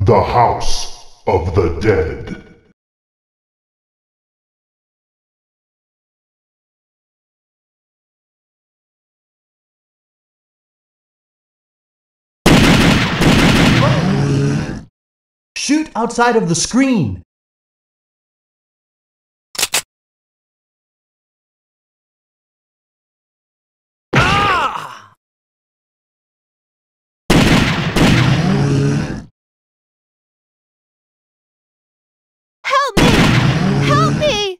The House of the Dead. Shoot outside of the screen! Help me! Help me!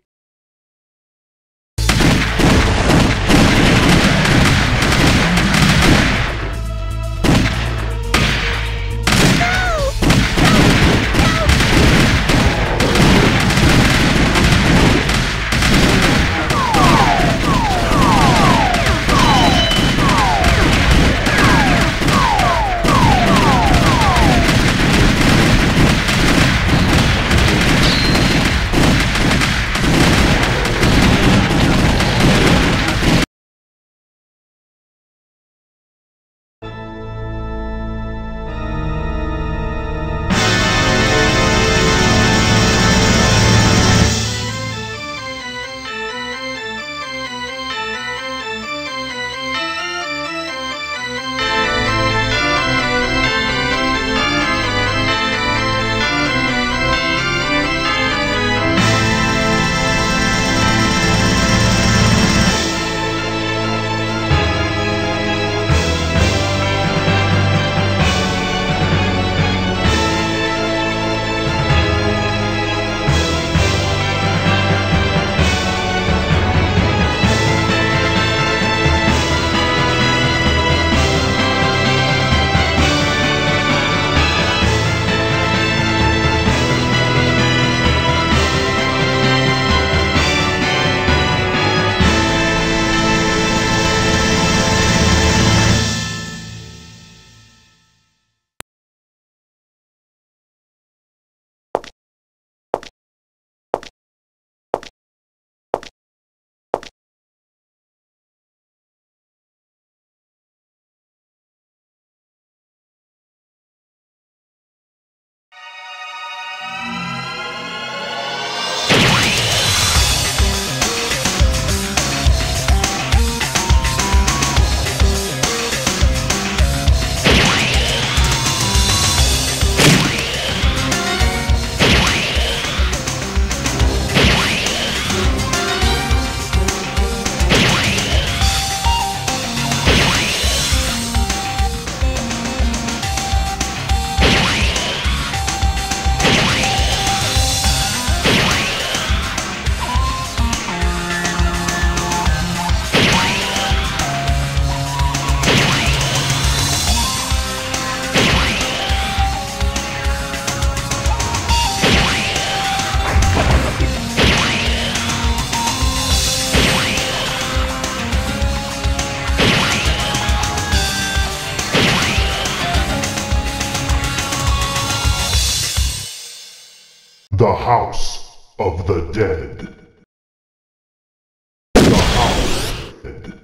The House of the Dead. The House of the Dead.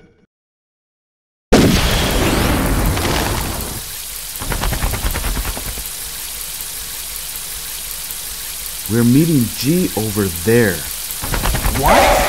We're meeting G over there. What?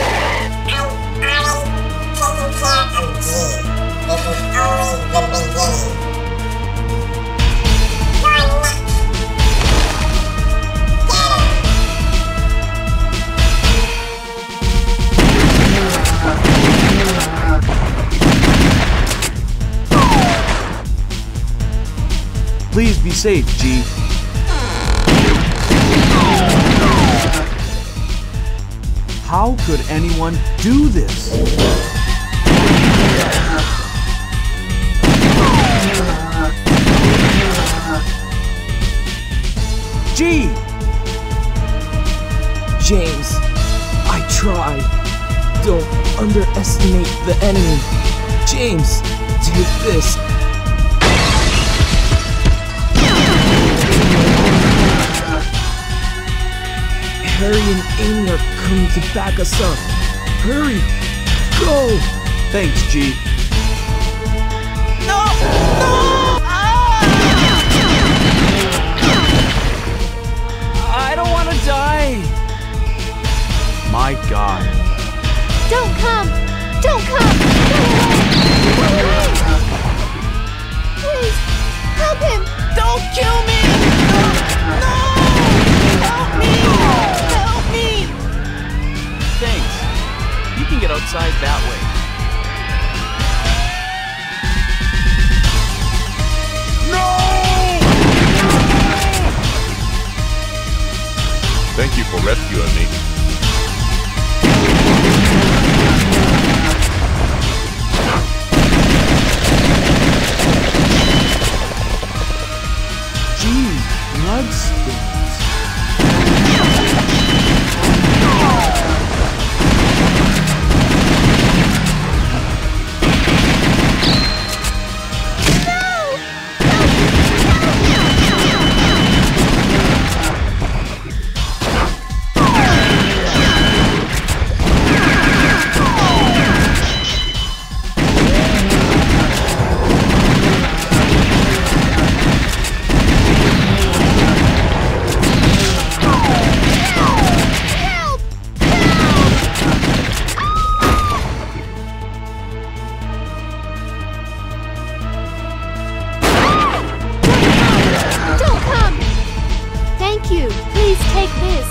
Please be safe, G. How could anyone do this? G! James, I tried. Don't underestimate the enemy. James, take this. Harry and Amy are coming to back us up. Hurry! Go! Thanks, G. No! No! Ah! die. My God. Don't come! Don't come! Go away! Go away! Please, help him! Don't kill me! No! Help me! Help me! Thanks. You can get outside that way. Thank you for rescuing me. Gee, bloodstains. Please take this.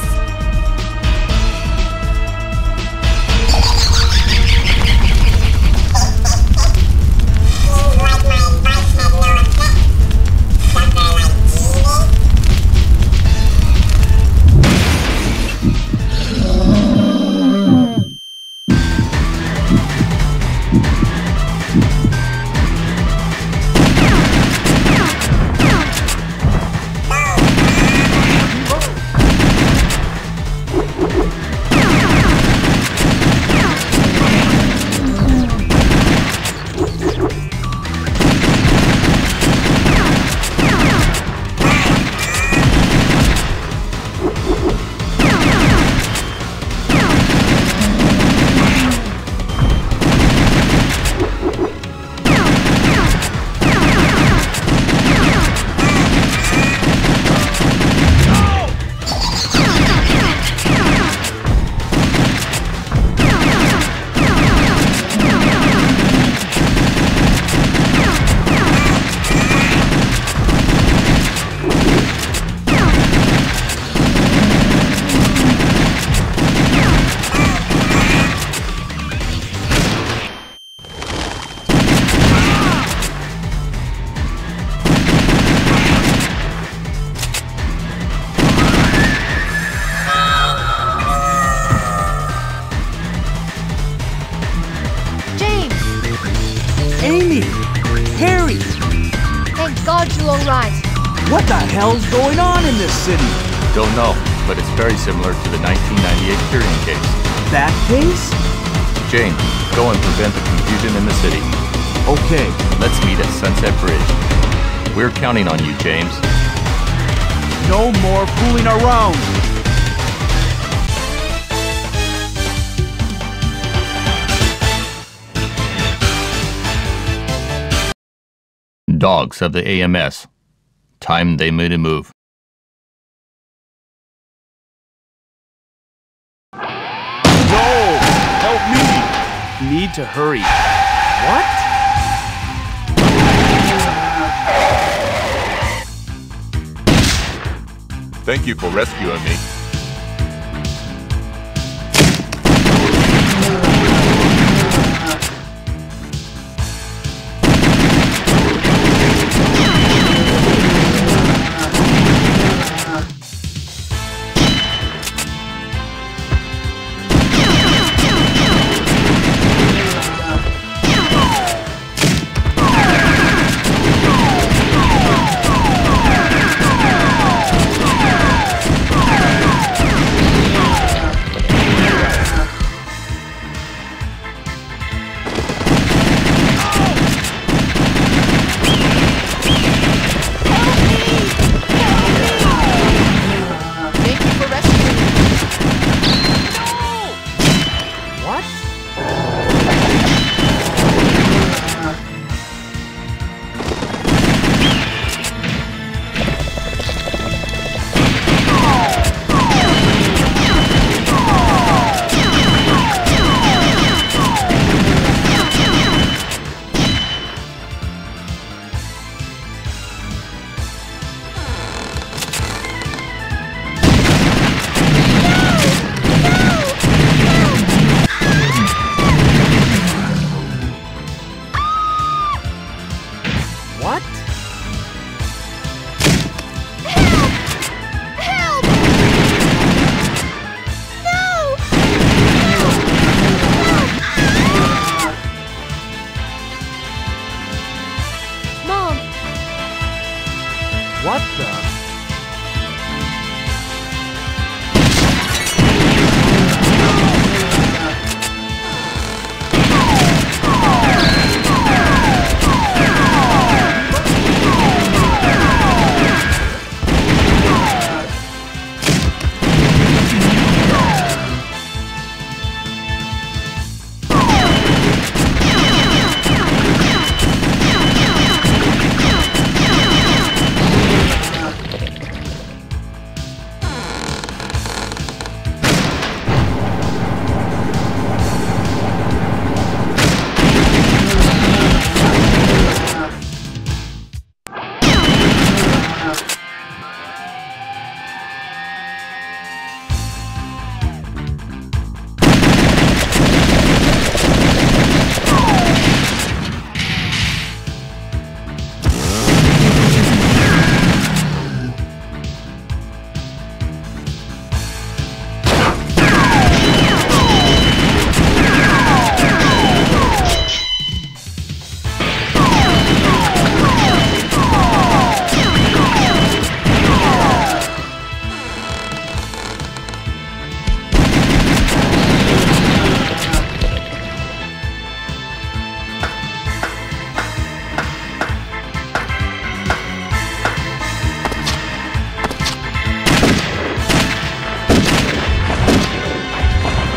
Amy! Harry! Thank God you're all right. What the hell's going on in this city? Don't know, but it's very similar to the 1998 Tyrion case. That case? James, go and prevent the confusion in the city. Okay. Let's meet at Sunset Bridge. We're counting on you, James. No more fooling around! Dogs of the AMS. Time they made a move. No! Help me! Need to hurry. What? Thank you for rescuing me.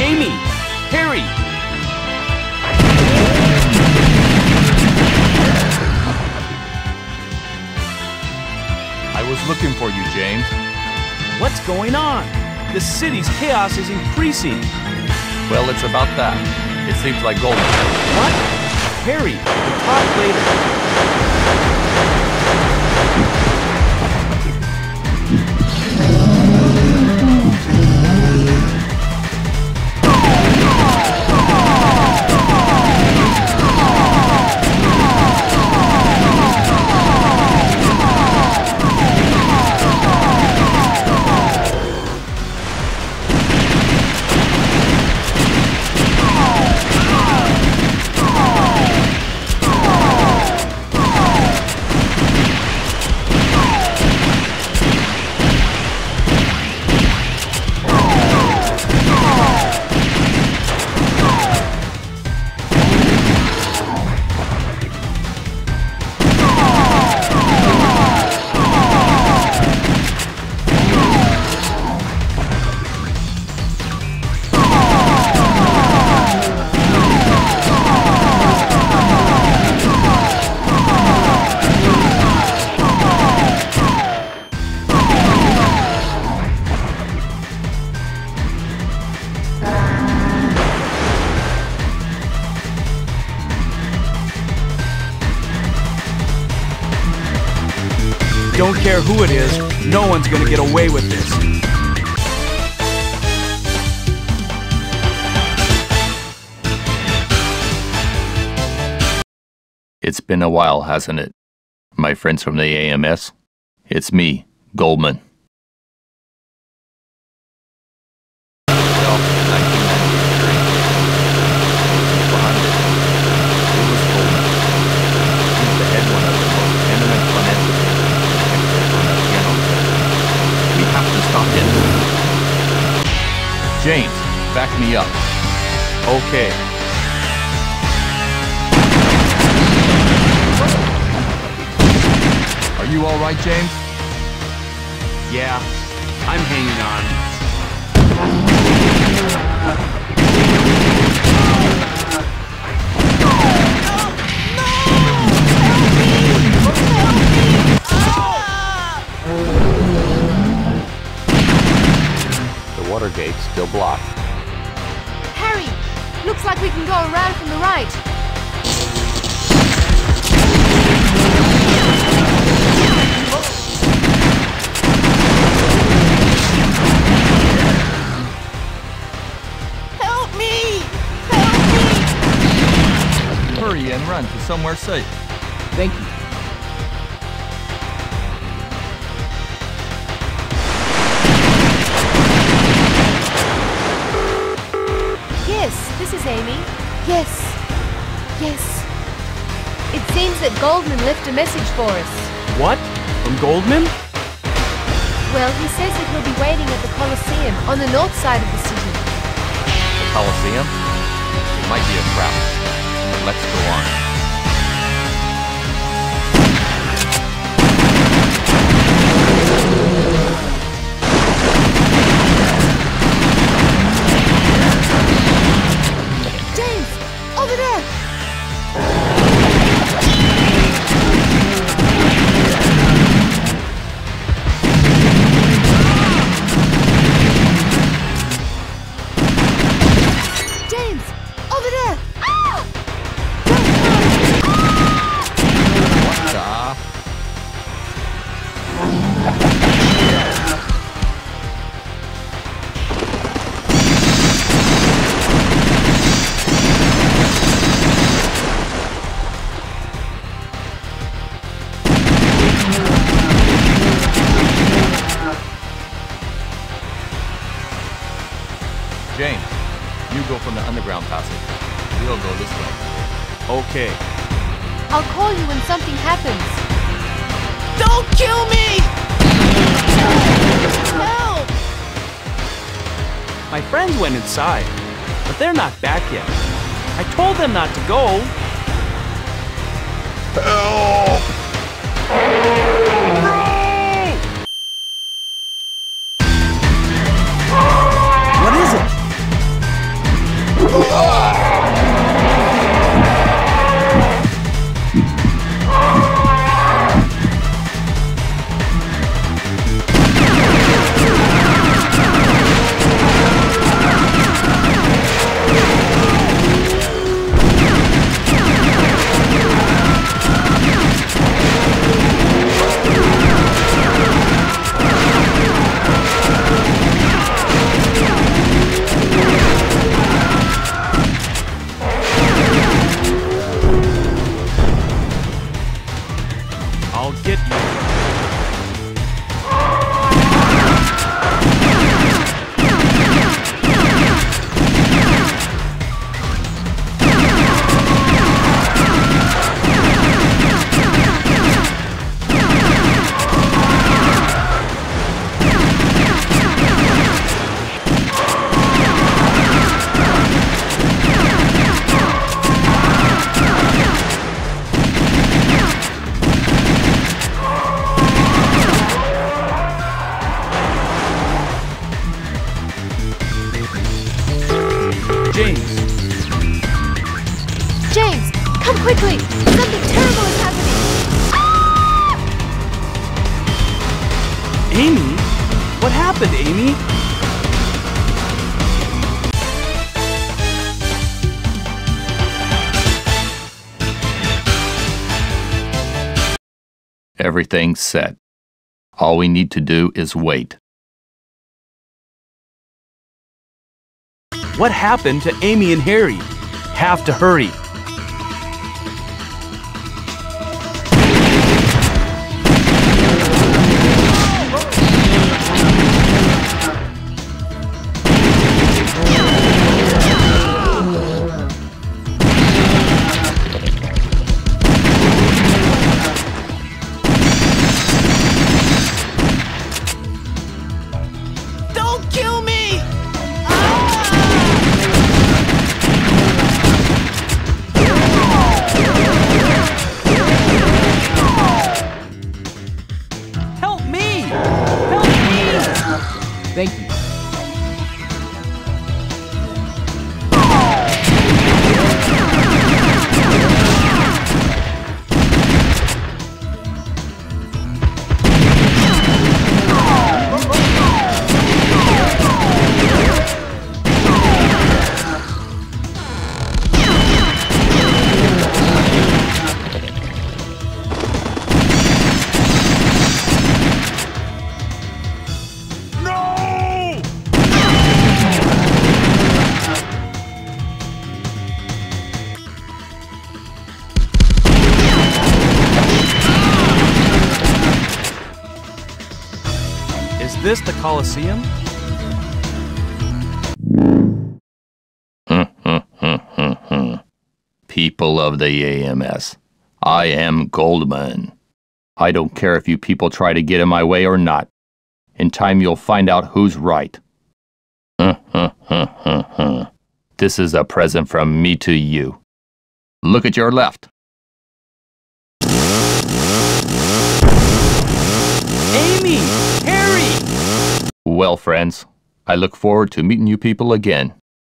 Amy! Harry! I was looking for you, James. What's going on? The city's chaos is increasing. Well, it's about that. It seems like Goldman. What? Harry, we'll talk later. Don't care who it is, no one's gonna get away with this. It's been a while, hasn't it? My friends from the AMS? It's me, Goldman. Well, 1993. Behind it. It was Goldman. He's the head one of the most eminent financial experts on that piano player. We have to stop him. James, back me up. Okay. Are you all right, James? Yeah, I'm hanging on. The water gate's still blocked. Harry, looks like we can go around from the right. Help me! Help me! Hurry and run to somewhere safe. Thank you. Yes, this is Amy. Yes. Yes. It seems that Goldman left a message for us. What? From Goldman? Well, he says that he'll be waiting at the Colosseum on the north side of the city. The Colosseum? It might be a trap. But let's go on. James! Over there! James! Over there! Ah! What the? James, you go from the underground passage. We'll go this way. Okay. I'll call you when something happens. Don't kill me! Help! My friends went inside, but they're not back yet. I told them not to go. What is it? James. James, come quickly! Something terrible is happening! Amy? What happened, Amy? Everything's set. All we need to do is wait. What happened to Amy and Harry? Have to hurry. Don't kill me! Help me! Help me! Thank you. Is this the Colosseum? People of the AMS, I am Goldman. I don't care if you people try to get in my way or not. In time you'll find out who's right. This is a present from me to you. Look at your left. Amy! Harry! Well, friends, I look forward to meeting you people again.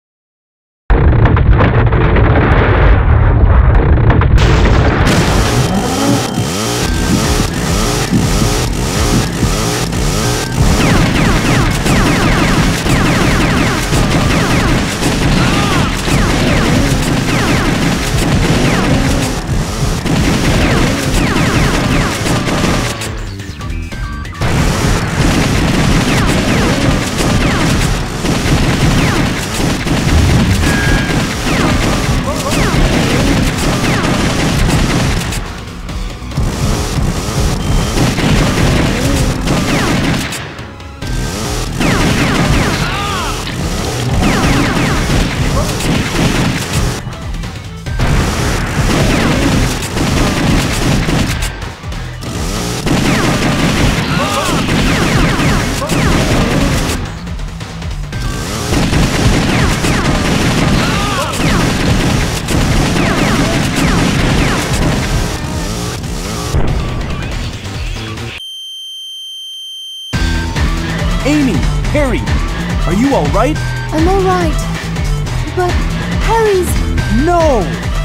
Amy! Harry! Are you alright? I'm alright. But Harry's... No!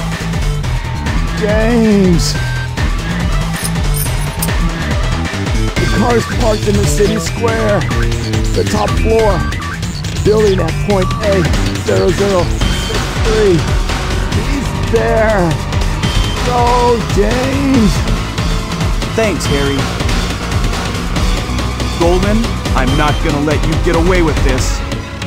James! The car's parked in the city square. The top floor. Building at point A0063. He's there. Go, James! Thanks, Harry. Goldman, I'm not gonna let you get away with this.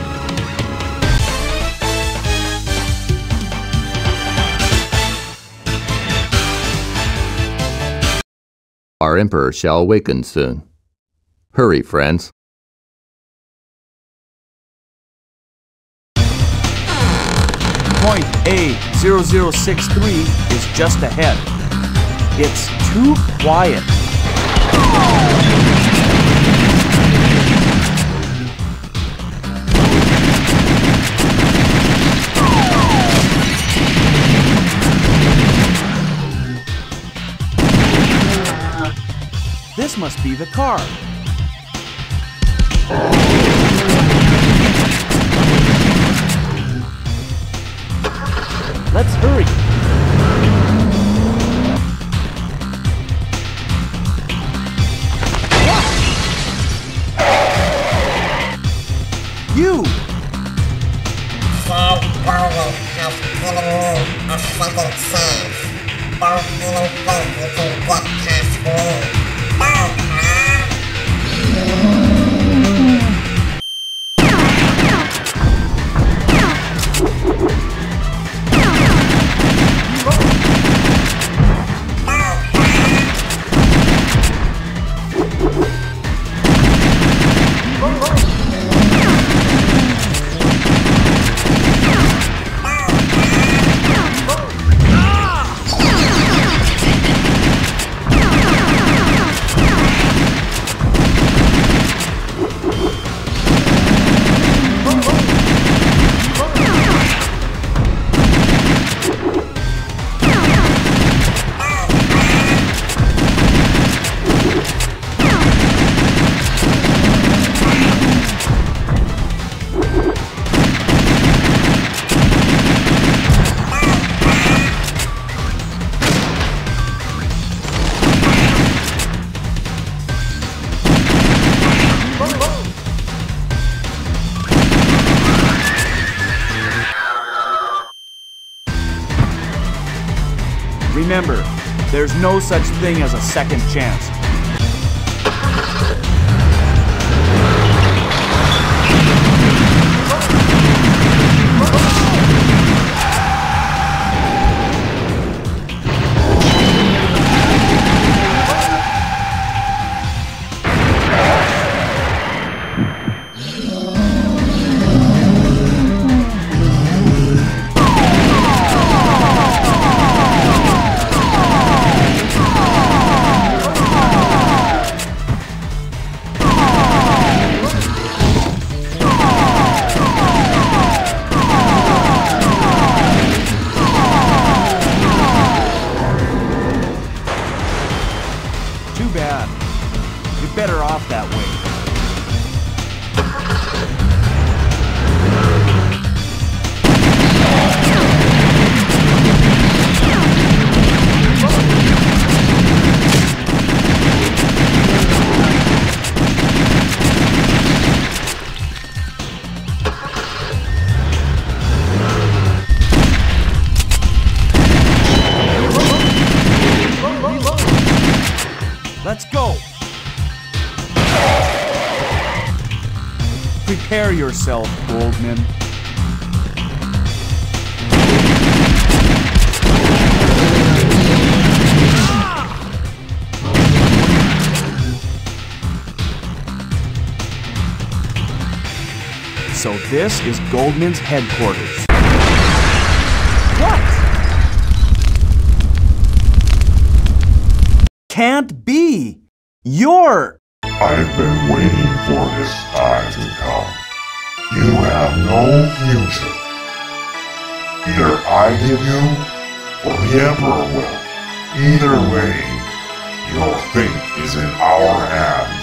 Our Emperor shall awaken soon. Hurry, friends. Point A0063 is just ahead. It's too quiet. This must be the car. Let's hurry. You! Said Golden has given me a second chance. Don't even think you can get past me. Don't, Remember, there's no such thing as a second chance. Too bad. You're better off that way. Let's go! Prepare yourself, Goldman. So this is Goldman's headquarters. What? Can't be! You're... I've been waiting for this time to come. You have no future. Either I give you, or the Emperor will. Either way, your fate is in our hands.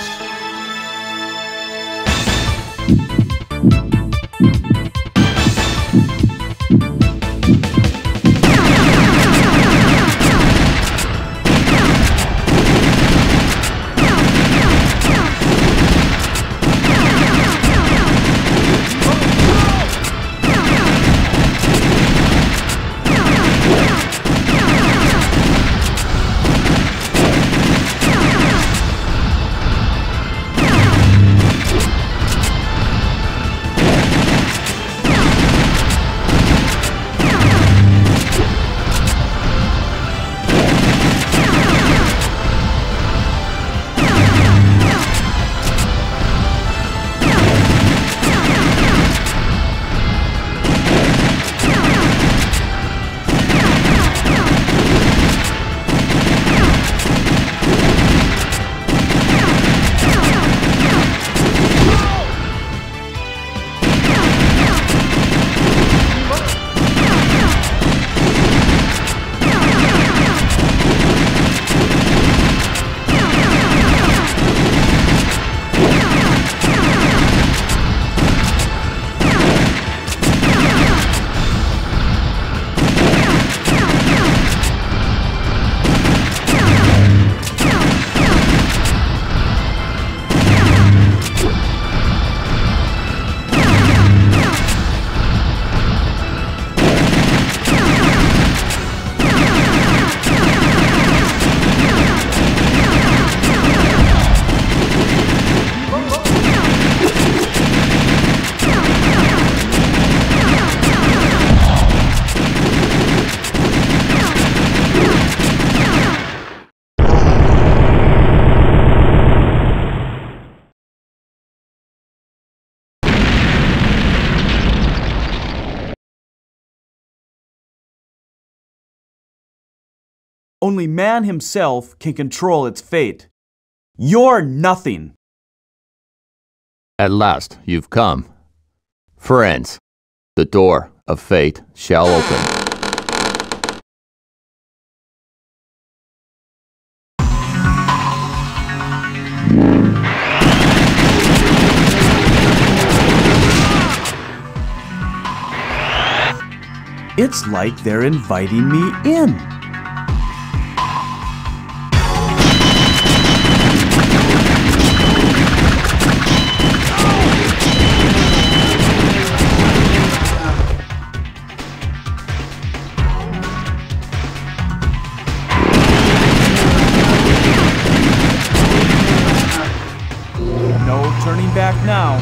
Only man himself can control its fate. You're nothing. At last, you've come. Friends, the door of fate shall open. It's like they're inviting me in. No turning back now.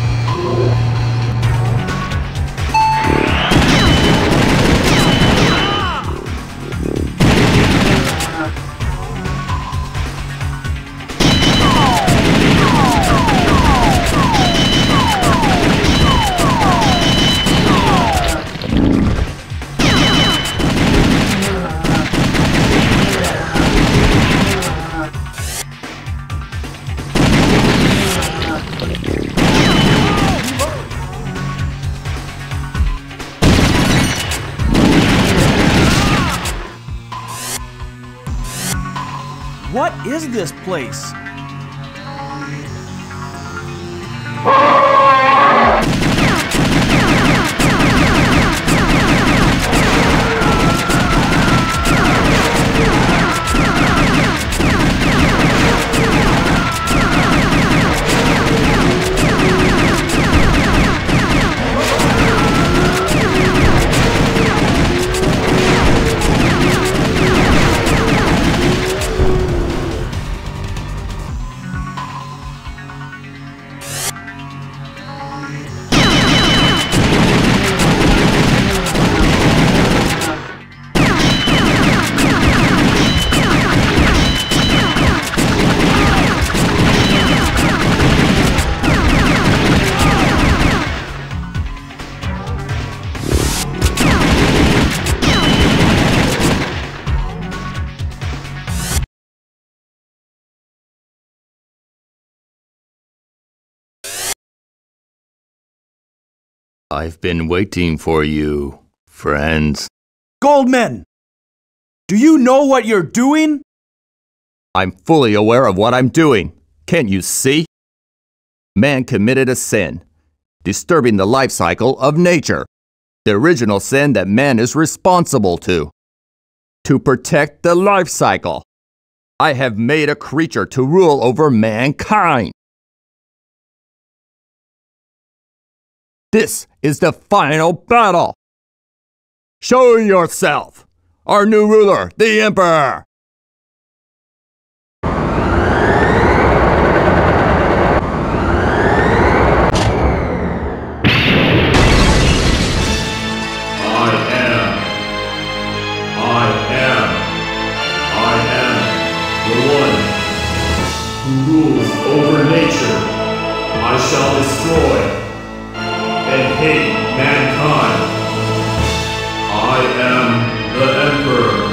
What is this place? I've been waiting for you, friends. Goldman! Do you know what you're doing? I'm fully aware of what I'm doing. Can't you see? Man committed a sin, disturbing the life cycle of nature. The original sin that man is responsible to. To protect the life cycle, I have made a creature to rule over mankind. This is the final battle. Show yourself, our new ruler, the Emperor. Over nature, I shall destroy and hate mankind. I am the Emperor.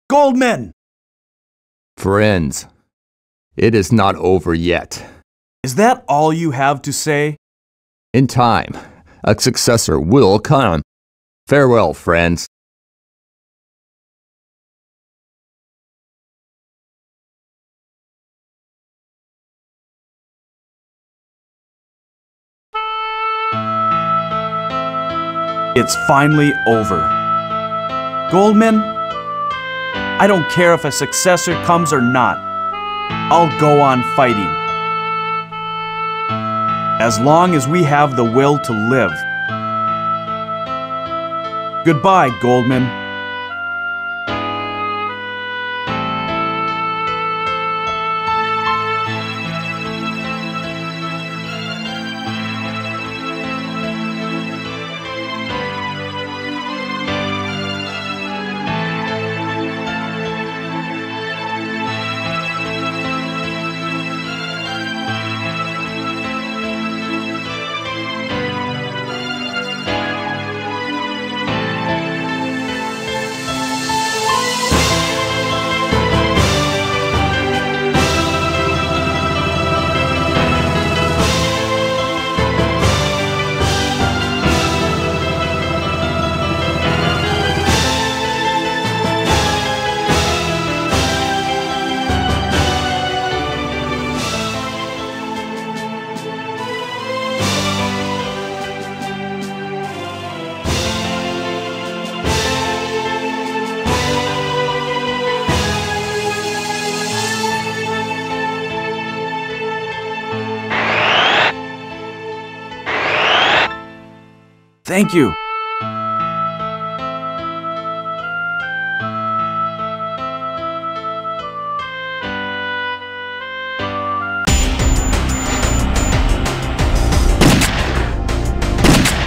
Goldman! Friends, it is not over yet. Is that all you have to say? In time, a successor will come. Farewell, friends. It's finally over. Goldman, I don't care if a successor comes or not. I'll go on fighting. As long as we have the will to live. Goodbye, Goldman. Thank you.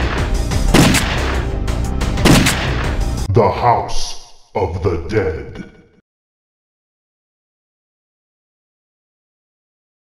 The House of the Dead.